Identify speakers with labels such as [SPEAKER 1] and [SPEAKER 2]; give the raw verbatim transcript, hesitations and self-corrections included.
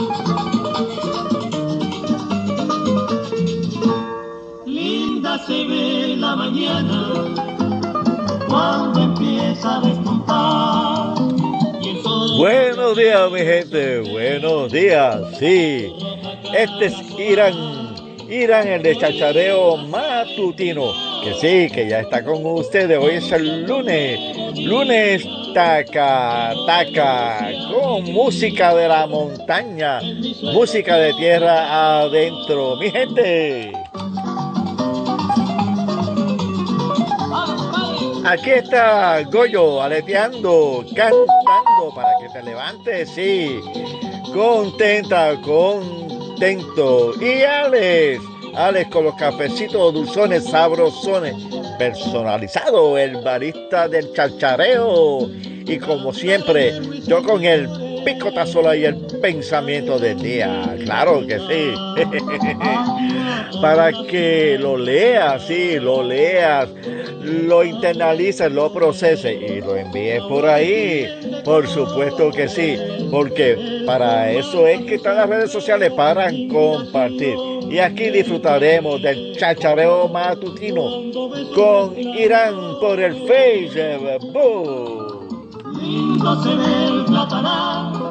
[SPEAKER 1] Linda se ve la mañana cuando empieza a despuntar. Y el sol...
[SPEAKER 2] Buenos días, mi gente, buenos días, sí. Este es Irán, Irán, el de Chachareo Matutino, que sí, que ya está con ustedes. Hoy es el lunes, lunes taca, taca, con música de la montaña, música de tierra adentro, mi gente. Aquí está Goyo aleteando, cantando para que te levantes, sí, contenta, contento. Y Alex, Alex con los cafecitos dulzones, sabrosones, personalizado, el barista del chachareo. Y como siempre, yo con el picotazola y el pensamiento del día, claro que sí. Para que lo leas, sí, lo leas, lo internalices, lo proceses y lo envíes por ahí. Por supuesto que sí, porque para eso es que están las redes sociales, para compartir. Y aquí disfrutaremos del chachareo matutino con Irán por el Facebook.
[SPEAKER 1] Lindo se ve el platanar